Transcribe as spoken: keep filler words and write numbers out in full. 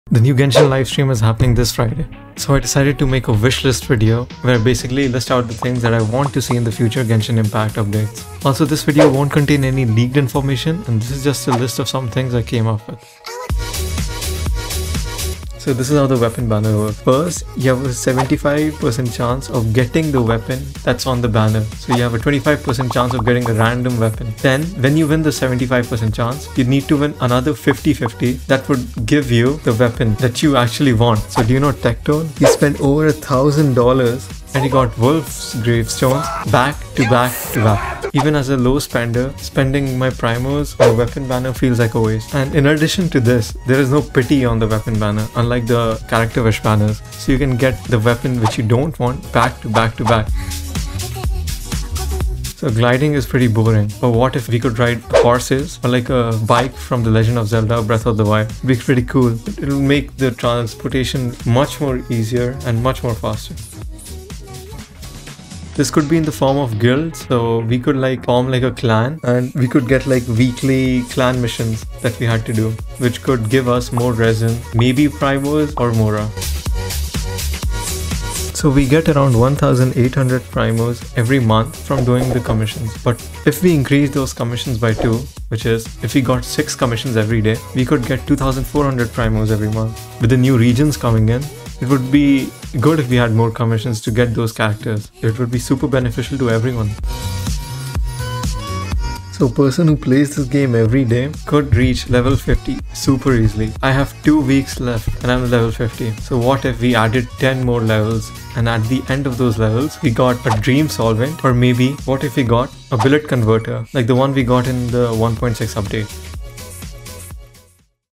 The new Genshin livestream is happening this Friday. So I decided to make a wish list video where I basically list out the things that I want to see in the future Genshin Impact updates. Also, this video won't contain any leaked information, and this is just a list of some things I came up with. So this is how the weapon banner works. First, you have a seventy-five percent chance of getting the weapon that's on the banner. So you have a twenty-five percent chance of getting a random weapon. Then, when you win the seventy-five percent chance, you need to win another fifty fifty that would give you the weapon that you actually want. So do you know Tectone? He spent over a thousand dollars and he got Wolf's Gravestones back to back to back. Even as a low spender, spending my primos on a weapon banner feels like a waste. And in addition to this, there is no pity on the weapon banner, unlike the character wish banners. So you can get the weapon which you don't want back to back to back. So gliding is pretty boring, but what if we could ride horses or like a bike from The Legend of Zelda Breath of the Wild? It'd be pretty cool. It'll make the transportation much more easier and much more faster. This could be in the form of guilds, so we could like form like a clan and we could get like weekly clan missions that we had to do, which could give us more resin, maybe primos or mora. So we get around one thousand eight hundred primos every month from doing the commissions. But if we increase those commissions by two, which is if we got six commissions every day, we could get two thousand four hundred primos every month. With the new regions coming in, it would be good if we had more commissions to get those characters. It would be super beneficial to everyone. So a person who plays this game every day could reach level fifty super easily. I have two weeks left and I'm level fifty. So what if we added ten more levels and at the end of those levels we got a dream solvent, or maybe what if we got a billet converter like the one we got in the one point six update.